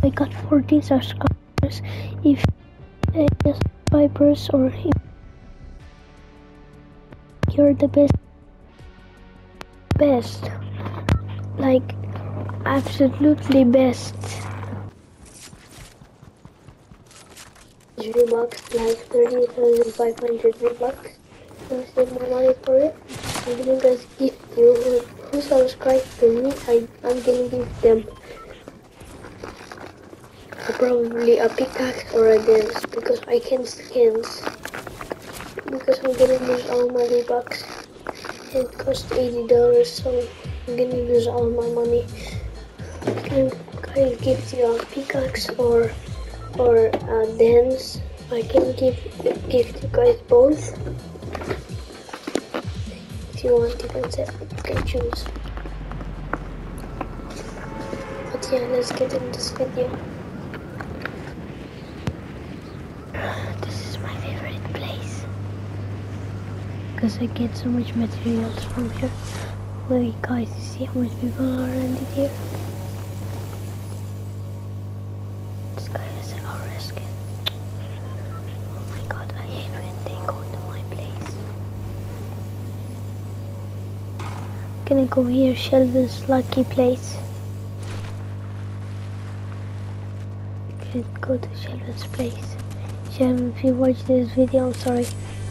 I got 14 subscribers. If subscribers or if you're the best, like absolutely best. V-Bucks, like 30,500 V-Bucks. You save my money for it. I'm gonna guys gift you who subscribe to me. I'm gonna give them probably a pickaxe or a dance because I can skins. Because I'm gonna lose all my V-Bucks. It cost $80, so I'm gonna lose all my money. Can I give you a pickaxe or a dance? I can give you guys both. If you want, you can choose. But yeah, let's get in this video. This is my favorite place because I get so much materials from here. Look guys, you see how much people are around here? This guy has an aura skin. Oh my god, I hate when they go to my place. Gonna go here, Shelvin's lucky place. Gonna go to Shelvin's place. Shelvin, if you watch this video, I'm sorry.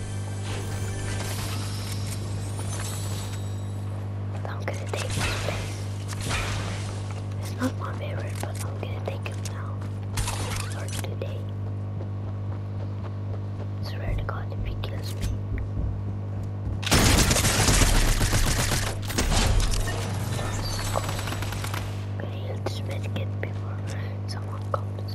But I'm gonna take this place. It's not my favorite, but I'm gonna take it now. Or today. I swear to God, if he kills me. I'm gonna heal this medkit before someone comes.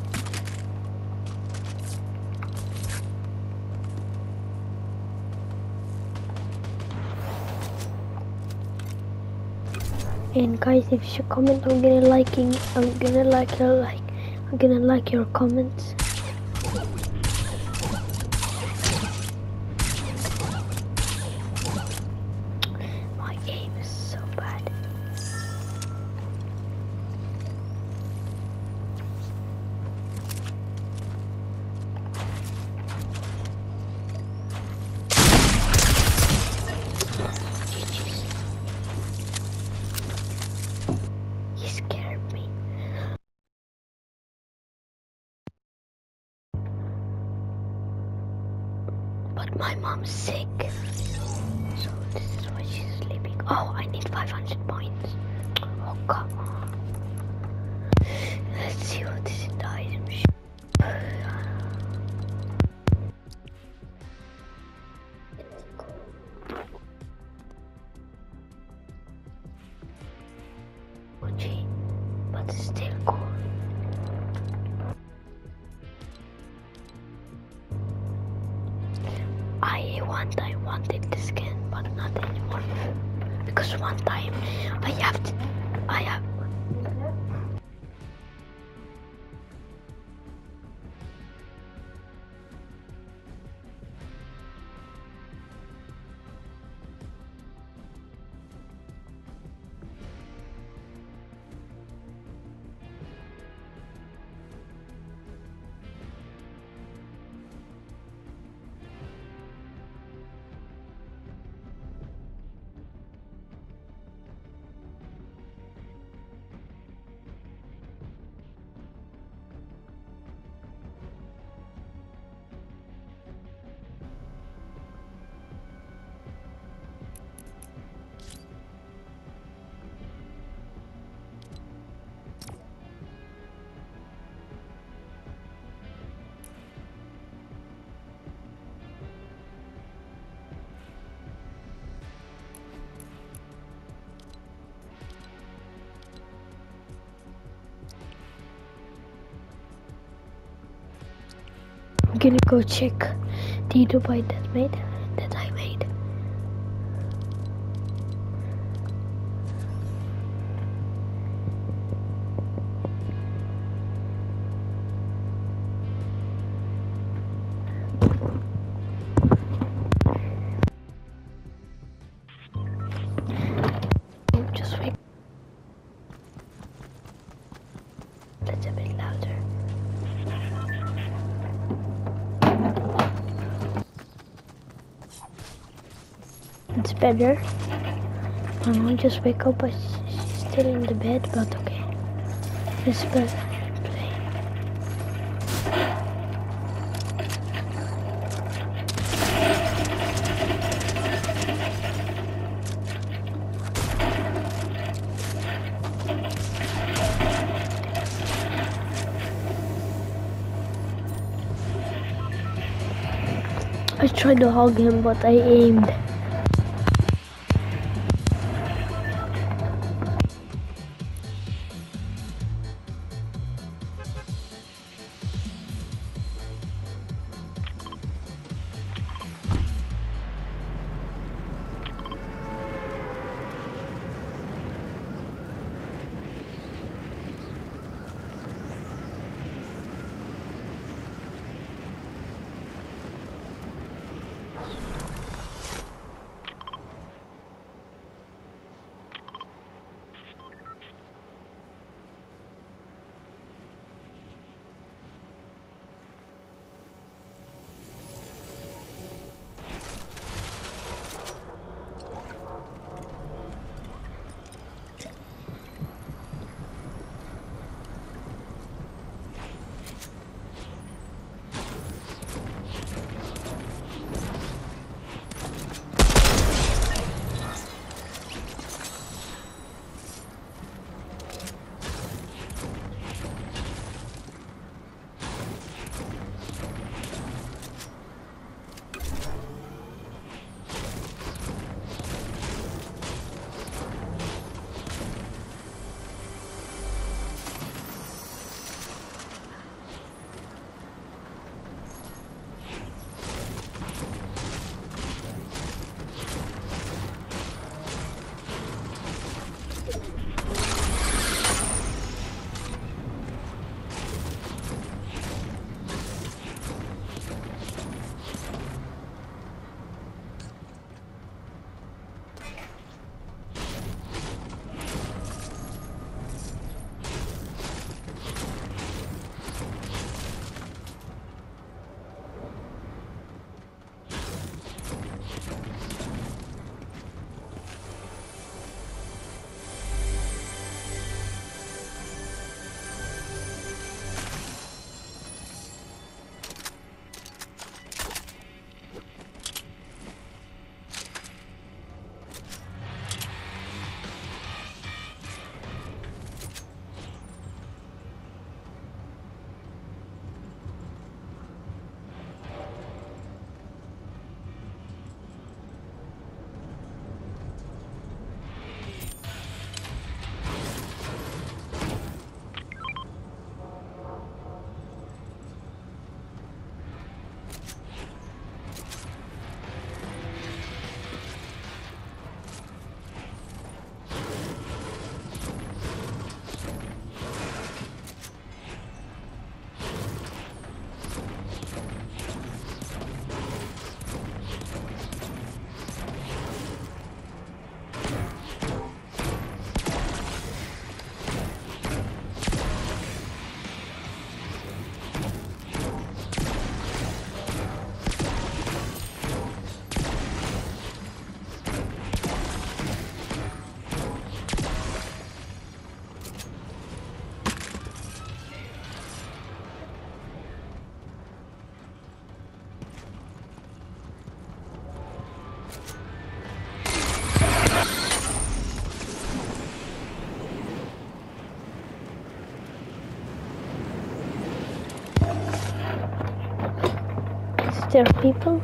And guys, if you should comment, I'm gonna like your comments. My aim is so bad. He scared me. But my mom's sick, so this is why she's sleeping. Oh, I need 500 points. Oh, come on. Let's see what is in the item shop. Oh, gee, but it's still cool. I wanted the skin, but not anymore. Because one time I have. I'm gonna go check the Dubai that I made. Just wait. That's a bit louder. It's better. My mom just wake up, but she's still in the bed, but okay. It's better. I tried to hug him, but I aimed. There are people.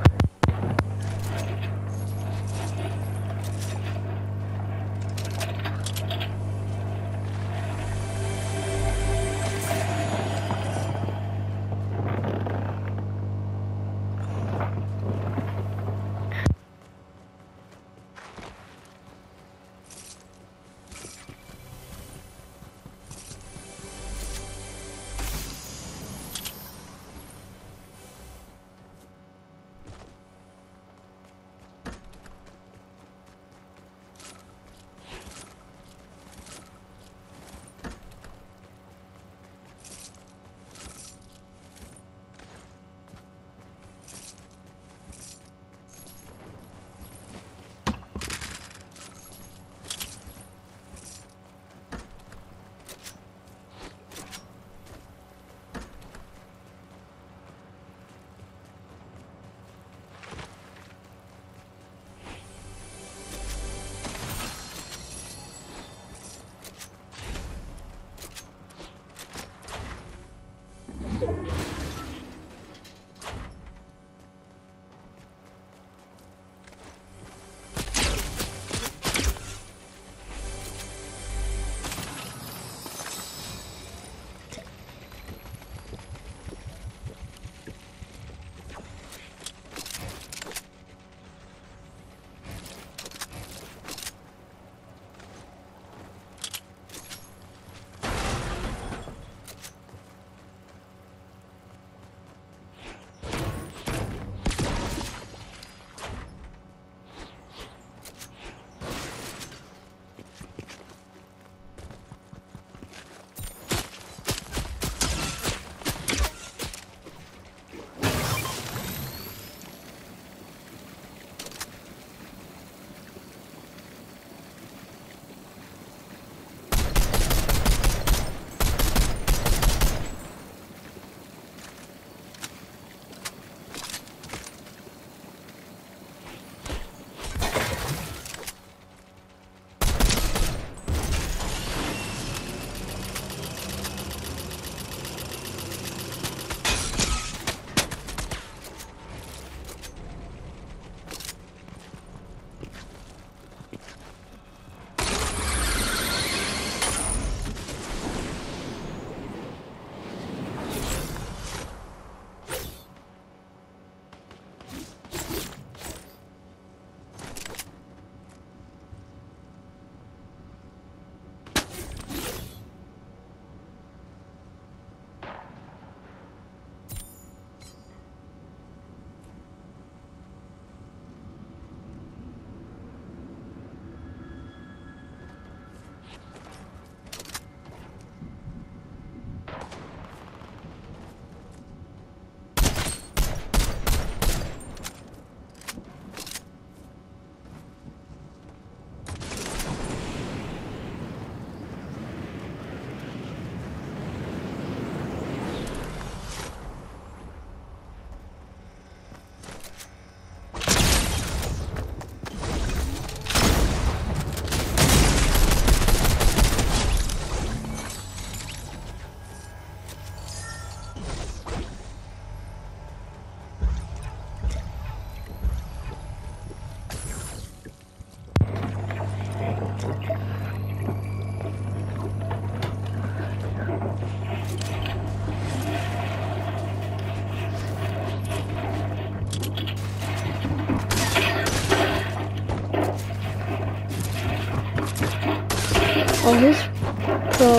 Oh, he's pro.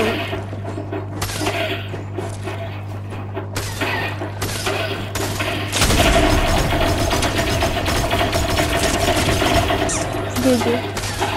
GG.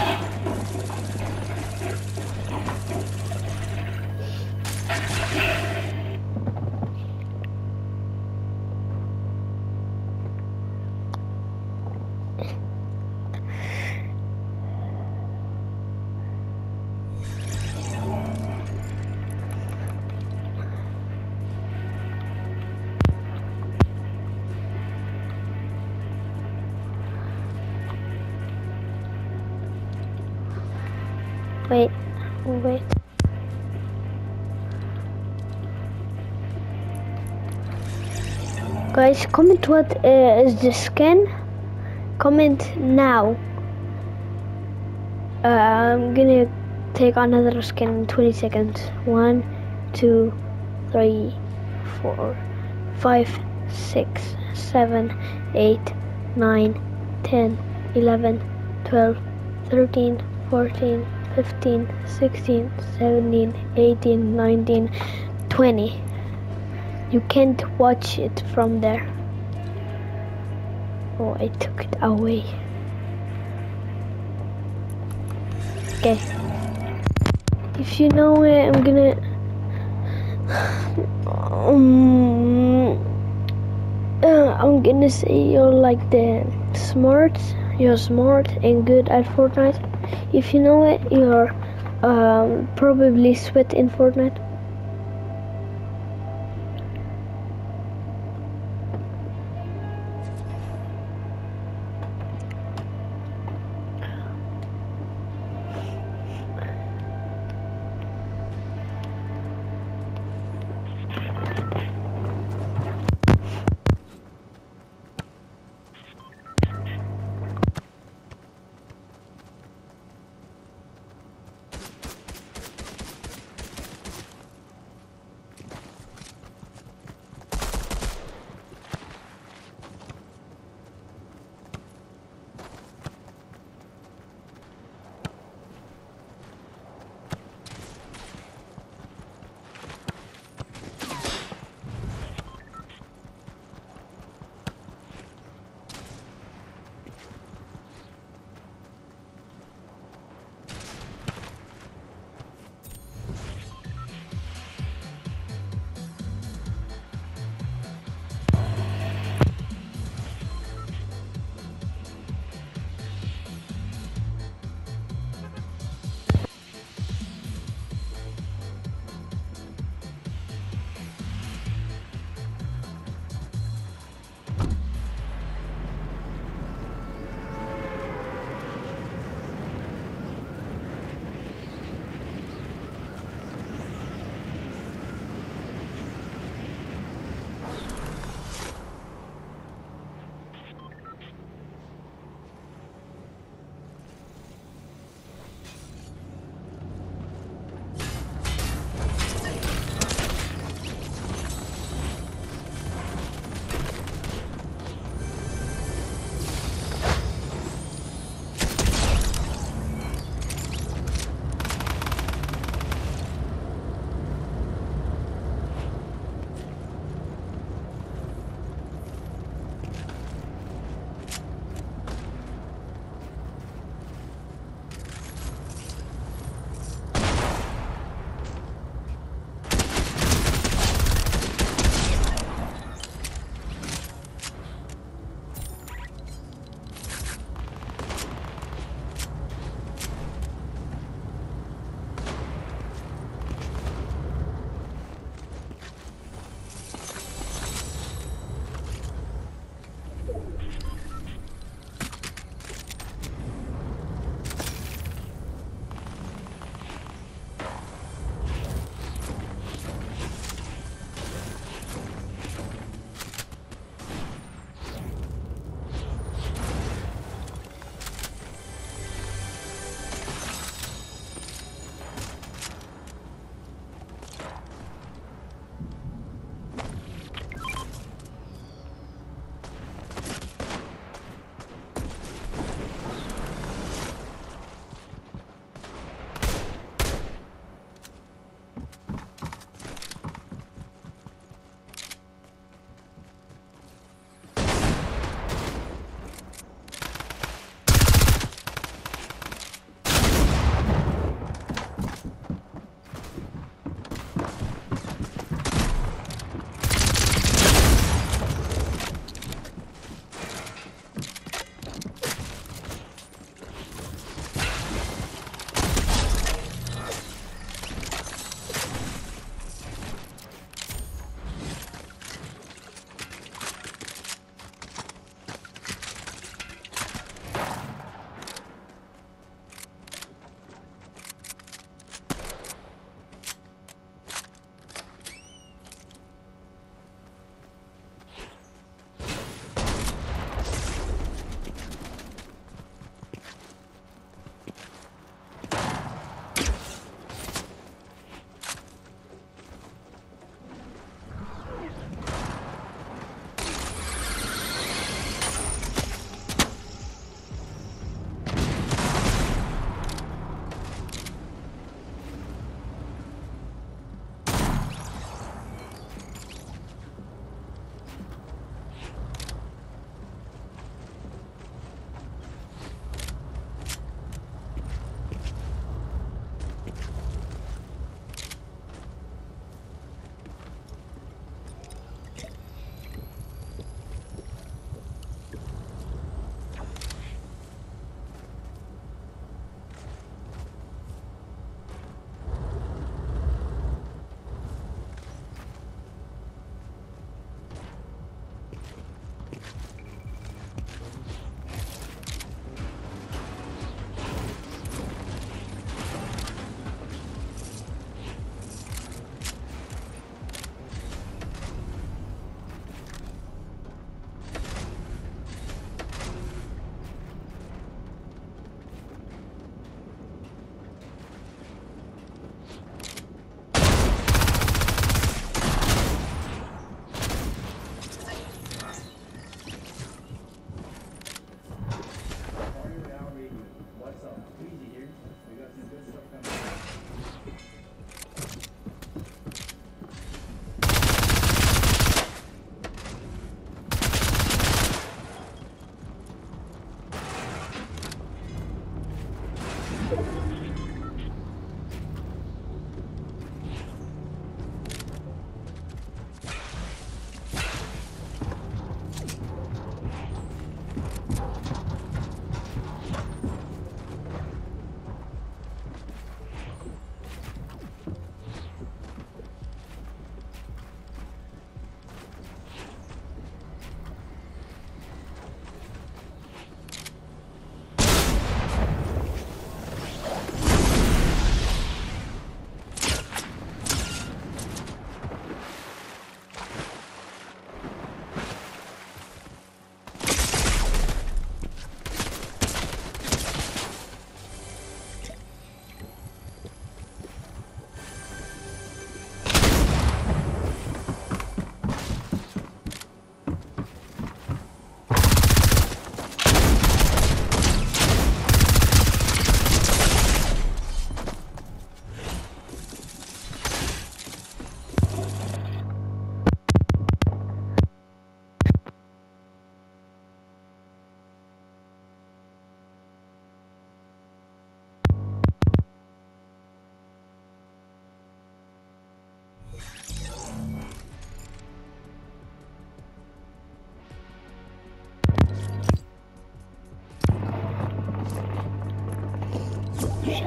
Wait. Guys, comment what is the skin. Comment now. I'm gonna take another skin in 20 seconds. 1, 2, 3, 4, 5, 6, 7, 8, 9, 10, 11, 12, 13, 14, 15, 16, 17, 18, 19, 20. You can't watch it from there. Oh, I took it away. Okay. If you know it, I'm gonna... I'm gonna say you're like the smart. You're smart and good at Fortnite. If you know it, you're probably sweat in Fortnite.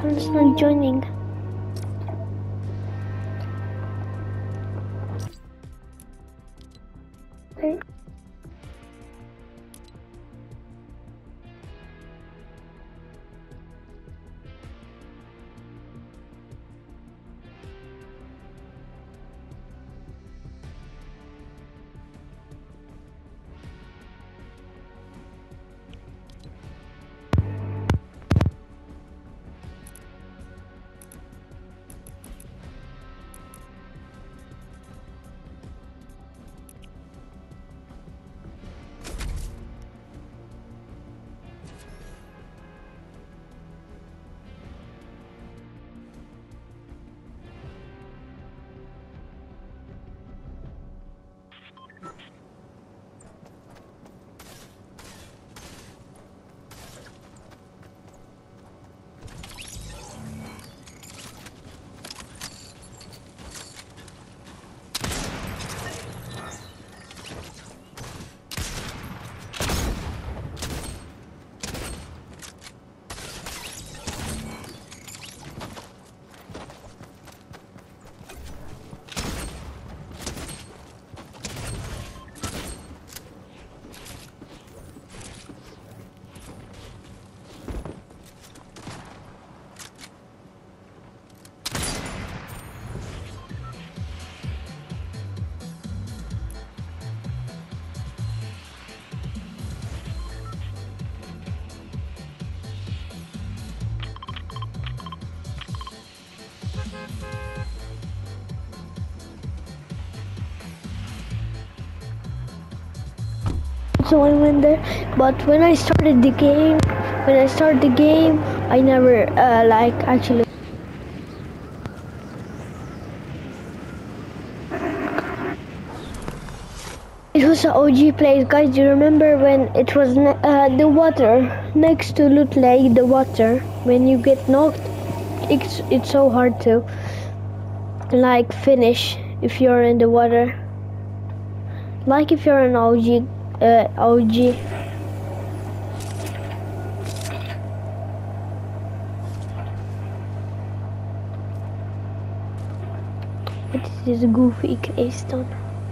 It's not joining. Okay. So I went there, but when I started the game, I never like actually. It was an OG place, guys. Do you remember when it was the water next to Loot Lake? The water, when you get knocked, it's so hard to like finish if you're in the water. Like if you're an OG. What is this goofy Keystone?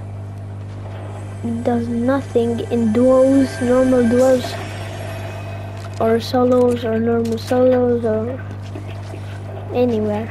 It does nothing in duos, normal duos, or solos, or normal solos, or anywhere.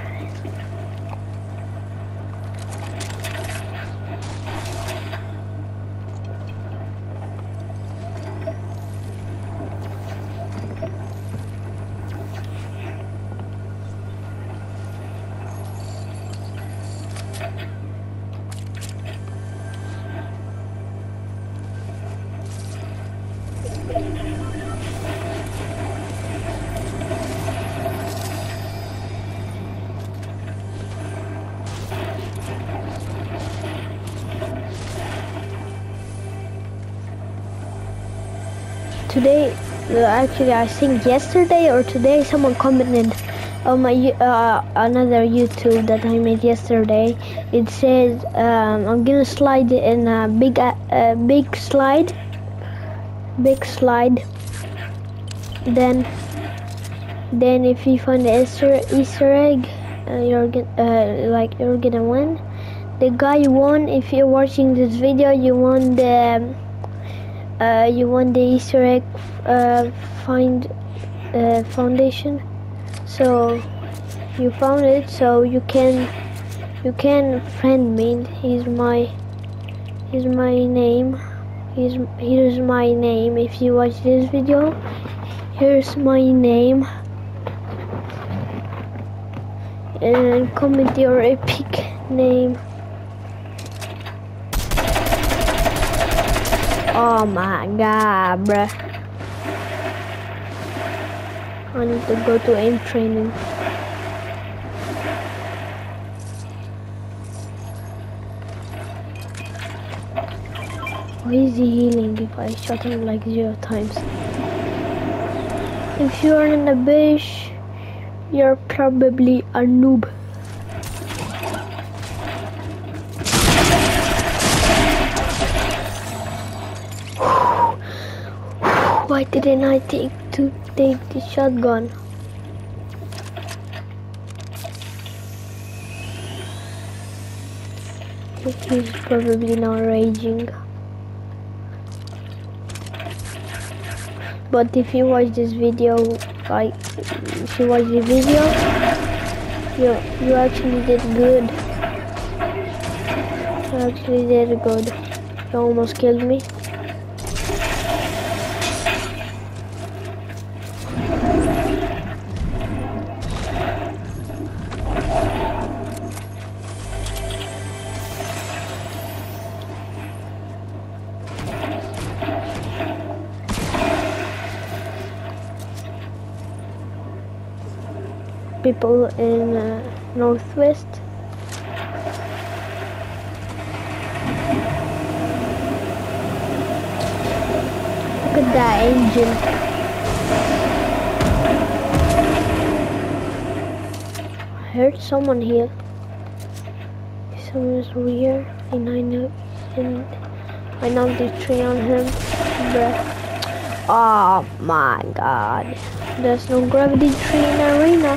Today, actually I think yesterday or today, someone commented on my another YouTube that I made yesterday. It says I'm gonna slide in a big slide. Then if you find the Easter egg, you're gonna win. The guy won. If you're watching this video, you won the Easter egg foundation. So you found it, so you can friend me. Here's my name. Here's my name. If you watch this video, here's my name. And comment your epic name. Oh my god, bruh. I need to go to aim training. Why is he healing if I shot him like 0 times? If you're in the bush, you're probably a noob. Why didn't I take the shotgun? He's probably not raging. But if you watch this video, like, if you watch the video, you actually did good. You actually did good. You almost killed me. People in northwest. Look at that engine. I heard someone here. Someone's over here, and I know the tree on him. Bruh. Oh my god. There's no gravity tree in the arena.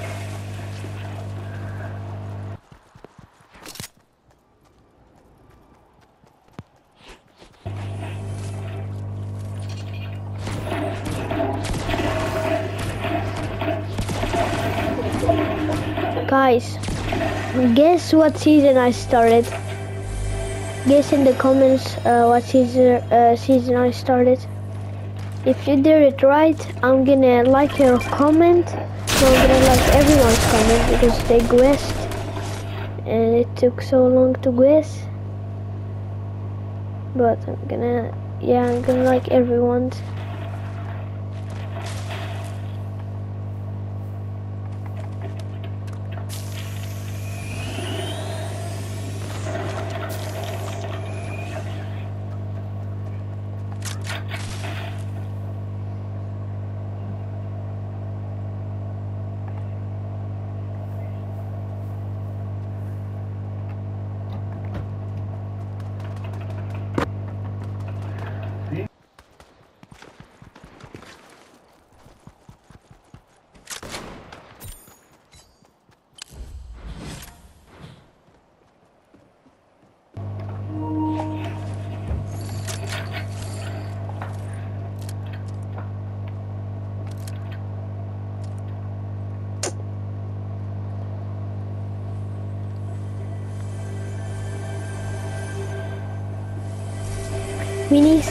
Guys, guess what season I started? Guess in the comments what season I started. If you did it right, I'm gonna like your comment. I'm gonna like everyone's comment because they guessed, and it took so long to guess. But I'm gonna like everyone's. Minis.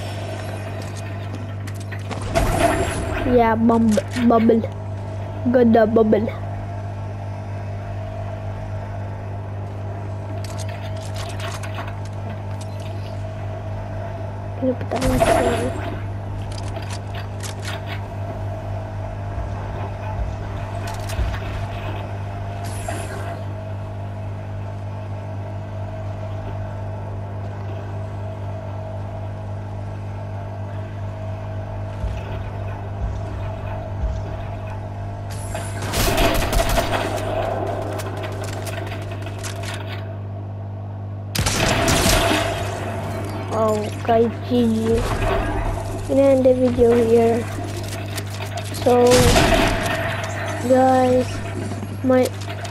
Yeah, bubble. Got the bubble. Gonna put that on the table. Oh guys, GG. Gonna end the video here. So guys, my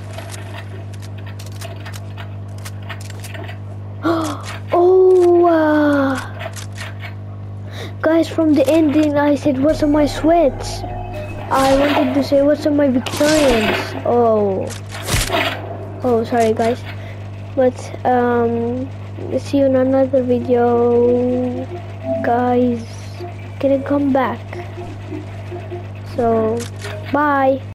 guys, from the ending I said what's on my sweats. I wanted to say what's on my Victorians. Oh sorry guys, but see you in another video, guys. Gonna come back, so bye.